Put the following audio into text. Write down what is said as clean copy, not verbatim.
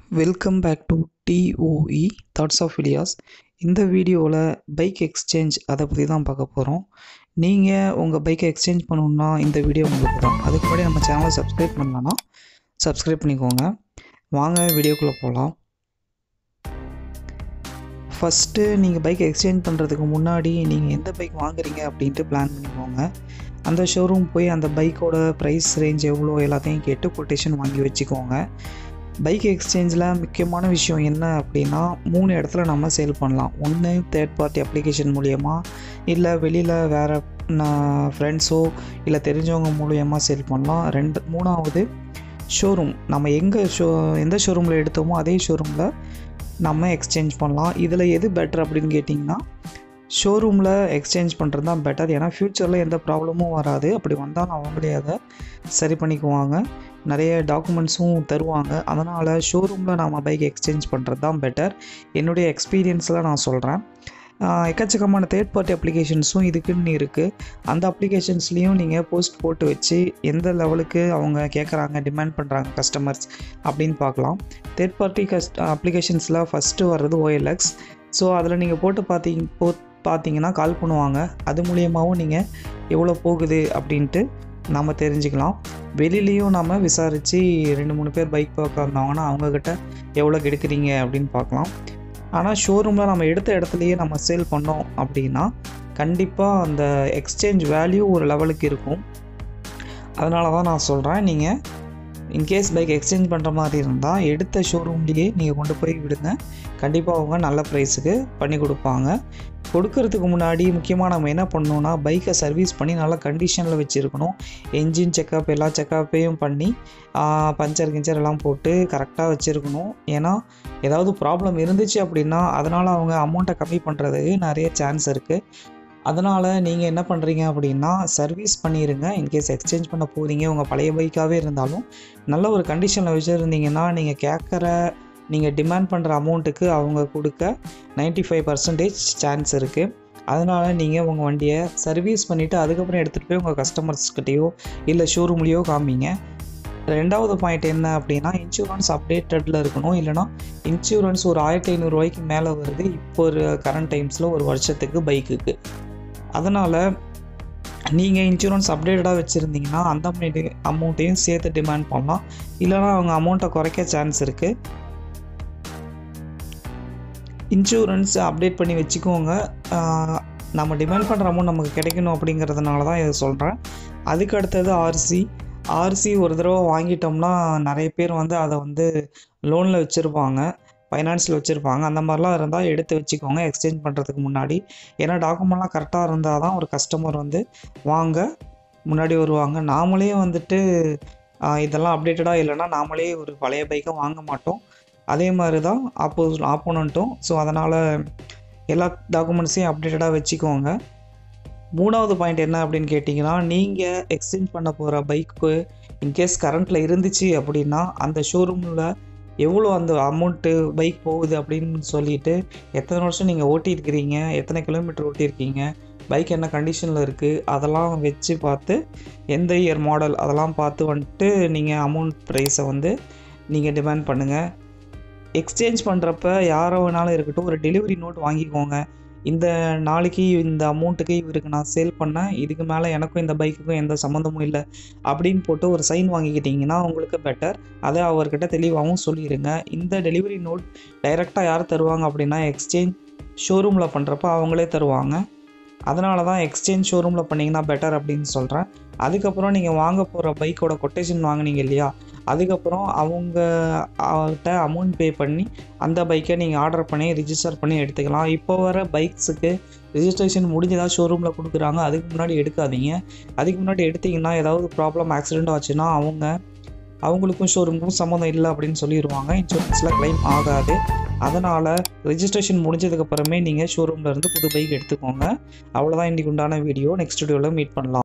Welcome back to TOE thoughts of videos. இந்த வீடியோவில் bike exchange அதை பற்றி தான் பார்க்க போகிறோம். நீங்கள் உங்கள் பைக்கை எக்ஸ்சேஞ்ச் பண்ணணுன்னா இந்த வீடியோ உங்களுக்கு தான். அதுக்கு முன்னாடி நம்ம சேனலை சப்ஸ்கிரைப் பண்ணலன்னா சப்ஸ்கிரைப் பண்ணிக்கோங்க. வாங்க வீடியோக்குள்ளே போகலாம். ஃபஸ்ட்டு நீங்கள் பைக் எக்ஸ்சேஞ்ச் பண்ணுறதுக்கு முன்னாடி நீங்கள் எந்த பைக் வாங்குறீங்க அப்படின்ட்டு பிளான் பண்ணிக்கோங்க. அந்த ஷோரூம் போய் அந்த பைக்கோட ப்ரைஸ் ரேஞ்ச் எவ்வளோ எல்லாத்தையும் கேட்டு கொட்டேஷன் வாங்கி வச்சுக்கோங்க. பைக் எக்ஸ்சேஞ்சில் முக்கியமான விஷயம் என்ன அப்படின்னா 3 இடத்துல நம்ம சேல் பண்ணலாம். ஒன்று தேர்ட் பார்ட்டி அப்ளிகேஷன் மூலயமா, இல்லை வெளியில் வேறு ஃப்ரெண்ட்ஸோ இல்லை தெரிஞ்சவங்க மூலயமா சேல் பண்ணலாம். மூணாவது ஷோரூம், நம்ம எந்த ஷோரூமில் எடுத்தோமோ அதே ஷோரூமில் நம்ம எக்ஸ்சேஞ்ச் பண்ணலாம். இதில் எது பெட்டர் அப்படின்னு கேட்டிங்கன்னா ஷோரூமில் எக்ஸ்சேஞ்ச் பண்ணுறது தான் பெட்டர். ஏன்னா ஃப்யூச்சரில் எந்த ப்ராப்ளமும் வராது. அப்படி வந்தாலும் அவங்களே அதை சரி பண்ணிக்குவாங்க, நிறைய டாக்குமெண்ட்ஸும் தருவாங்க. அதனால் ஷோரூமில் நம்ம பைக் எக்ஸ்சேஞ்ச் பண்ணுறது தான் பெட்டர். என்னுடைய எக்ஸ்பீரியன்ஸில் நான் சொல்கிறேன். எக்கச்சக்கமான தேர்ட் பார்ட்டி அப்ளிகேஷன்ஸும் இதுக்குன்னு இருக்குது. அந்த அப்ளிகேஷன்ஸ்லேயும் நீங்கள் போஸ்ட் போட்டு வச்சு எந்த லெவலுக்கு அவங்க கேட்குறாங்க, டிமாண்ட் பண்ணுறாங்க கஸ்டமர்ஸ் அப்படின்னு பார்க்கலாம். தேர்ட் பார்ட்டி அப்ளிகேஷன்ஸில் ஃபஸ்ட்டு வர்றது OLX. ஸோ அதில் நீங்கள் போட்டு பார்த்தீங்கன்னா கால் பண்ணுவாங்க. அது மூலியமாகவும் நீங்கள் எவ்வளோ போகுது அப்படின்ட்டு நம்ம தெரிஞ்சுக்கலாம். வெளிலேயும் நம்ம விசாரித்து 2-3 பேர் பைக் பார்க்க வந்தாங்கன்னா அவங்கக்கிட்ட எவ்வளோ எடுக்கிறீங்க அப்படின்னு பார்க்கலாம். ஆனால் ஷோரூமில் நம்ம எடுத்த இடத்துலையே நம்ம சேல் பண்ணோம் அப்படின்னா கண்டிப்பாக அந்த எக்ஸ்சேஞ்ச் வேல்யூ ஒரு லெவலுக்கு இருக்கும். அதனால தான் நான் சொல்கிறேன், நீங்கள் இன்கேஸ் பைக் எக்ஸ்சேஞ்ச் பண்ணுற மாதிரி இருந்தால் எடுத்த ஷோரூம்லேயே நீங்கள் கொண்டு போய் விடுங்க. கண்டிப்பாக அவங்க நல்ல ப்ரைஸுக்கு பண்ணி கொடுப்பாங்க. கொடுக்கறதுக்கு முன்னாடி முக்கியமாக நம்ம என்ன பண்ணணுன்னா பைக்கை சர்வீஸ் பண்ணி நல்ல கண்டிஷனில் வச்சுருக்கணும். என்ஜின் செக்கப் எல்லா செக்கப்பையும் பண்ணி பஞ்சர் எல்லாம் போட்டு கரெக்டாக வச்சுருக்கணும். ஏன்னா ஏதாவது ப்ராப்ளம் இருந்துச்சு அப்படின்னா அதனால் அவங்க அமௌண்ட்டை கம்மி பண்ணுறதுக்கு நிறைய சான்ஸ் இருக்குது. அதனால் நீங்கள் என்ன பண்ணுறீங்க அப்படின்னா சர்வீஸ் பண்ணிடுங்க. இன்கேஸ் எக்ஸ்சேஞ்ச் பண்ண போகிறீங்க, உங்கள் பழைய பைக்காகவே இருந்தாலும் நல்ல ஒரு கண்டிஷனில் வச்சுருந்தீங்கன்னா நீங்கள் டிமாண்ட் பண்ணுற அமௌண்ட்டுக்கு அவங்க கொடுக்க 95% சான்ஸ் இருக்குது. அதனால் நீங்கள் உங்கள் வண்டியை சர்வீஸ் பண்ணிவிட்டு அதுக்கப்புறம் எடுத்துகிட்டு போய் உங்கள் கஸ்டமர்ஸ்கிட்டையோ இல்லை ஷோரூம்லேயோ காமிங்க. 2வது பாயிண்ட் என்ன அப்படின்னா இன்சூரன்ஸ் அப்டேட்டடில் இருக்கணும். இல்லைனா இன்சூரன்ஸ் ஒரு 1500 ரூபாய்க்கு மேலே வருது இப்போ ஒரு கரண்ட் டைம்ஸில் ஒரு வருஷத்துக்கு பைக்குக்கு. அதனால் நீங்கள் இன்சூரன்ஸ் அப்டேட்டடாக வச்சுருந்தீங்கன்னா அந்த அமௌண்ட்டையும் சேர்த்து டிமாண்ட் பண்ணலாம். இல்லைனா அவங்க அமௌண்ட்டை குறைக்க சான்ஸ் இருக்குது. இன்சூரன்ஸ் அப்டேட் பண்ணி வச்சுக்கோங்க. நம்ம டிமாண்ட் பண்ணுற அமௌண்ட் நமக்கு கிடைக்கணும் அப்படிங்கிறதுனால தான் இதை சொல்கிறேன். அதுக்கு அடுத்தது ஆர்சி ஒரு தடவை வாங்கிட்டோம்னா நிறைய பேர் அதை லோனில் வச்சுருப்பாங்க, ஃபைனான்ஸில் வச்சுருப்பாங்க. அந்த மாதிரிலாம் இருந்தால் எடுத்து வச்சுக்கோங்க எக்ஸ்சேஞ்ச் பண்ணுறதுக்கு முன்னாடி. ஏன்னா டாக்குமெண்ட்லாம் கரெக்டாக இருந்தால் தான் ஒரு கஸ்டமர் வாங்க முன்னாடி வருவாங்க. நாமளே இதெல்லாம் அப்டேட்டடாக இல்லைன்னா நாமளே ஒரு பழைய பைக்கை வாங்க மாட்டோம். அதே மாதிரி தான் ஆப்போனண்ட்டும். ஸோ அதனால் எல்லா டாக்குமெண்ட்ஸையும் அப்டேட்டடாக வச்சுக்கோங்க. 3வது பாயிண்ட் என்ன அப்படின்னு கேட்டிங்கன்னா நீங்கள் எக்ஸ்சேஞ்ச் பண்ண போகிற பைக்கு இன்கேஸ் கரண்ட்டில் இருந்துச்சு அப்படின்னா அந்த ஷோரூமில் எவ்வளோ அந்த அமௌண்ட்டு பைக் போகுது அப்படின்னு சொல்லிவிட்டு எத்தனை வருஷம் நீங்கள் ஓட்டியிருக்கிறீங்க, எத்தனை கிலோமீட்டர் ஓட்டியிருக்கீங்க, பைக் என்ன கண்டிஷனில் இருக்குது அதெல்லாம் வச்சு பார்த்து எந்த இயர் மாடல் அதெல்லாம் பார்த்து நீங்கள் அமௌண்ட் ப்ரைஸை நீங்கள் டிமாண்ட் பண்ணுங்கள். எக்ஸ்சேஞ்ச் பண்ணுறப்ப யாரோ வேணாலும் இருக்கட்டும், ஒரு டெலிவரி நோட் வாங்கிக்கோங்க. இந்த நாளைக்கு இந்த அமௌண்ட்டுக்கு இவருக்கு நான் சேல் பண்ணேன், இதுக்கு மேலே எனக்கும் இந்த பைக்குக்கும் எந்த சம்மந்தமும் இல்லை அப்படின்னு போட்டு ஒரு சைன் வாங்கிக்கிட்டிங்கன்னா உங்களுக்கு பெட்டர். அதை அவர்கிட்ட தெளிவாகவும் சொல்லிடுங்க. இந்த டெலிவரி நோட் டைரெக்டாக யார் தருவாங்க அப்படின்னா எக்ஸ்சேஞ்ச் ஷோரூமில் பண்ணுறப்ப அவங்களே தருவாங்க. அதனால தான் எக்ஸ்சேஞ்ச் ஷோரூமில் பண்ணிங்கன்னா பெட்டர் அப்படின்னு சொல்கிறேன். அதுக்கப்புறம் நீங்கள் வாங்க போகிற பைக்கோட கொட்டேஷன் வாங்கினீங்க இல்லையா, அதுக்கப்புறம் அவங்ககிட்ட அமௌண்ட் பே பண்ணி அந்த பைக்கை நீங்கள் ஆர்டர் பண்ணி ரிஜிஸ்டர் பண்ணி எடுத்துக்கலாம். இப்போ வர பைக்ஸுக்கு ரிஜிஸ்ட்ரேஷன் முடிஞ்சதாக ஷோரூமில் கொடுக்குறாங்க. அதுக்கு முன்னாடி எடுக்காதீங்க. அதுக்கு முன்னாடி எடுத்திங்கன்னா ஏதாவது ப்ராப்ளம் ஆக்சிடெண்ட் ஆச்சுன்னா அவங்களுக்கும் ஷோரூமுக்கும் சம்மந்தம் இல்லை அப்படின்னு சொல்லிடுவாங்க. இன்சூரன்ஸில் க்ளைம் ஆகாது. அதனால் ரிஜிஸ்ட்ரேஷன் முடிஞ்சதுக்கப்புறமே நீங்கள் ஷோரூமில் இருந்து புது பைக் எடுத்துக்கோங்க. அவ்வளோதான் இன்றைக்கு உண்டான வீடியோ. நெக்ஸ்ட் வீடியோவில் மீட் பண்ணலாம்.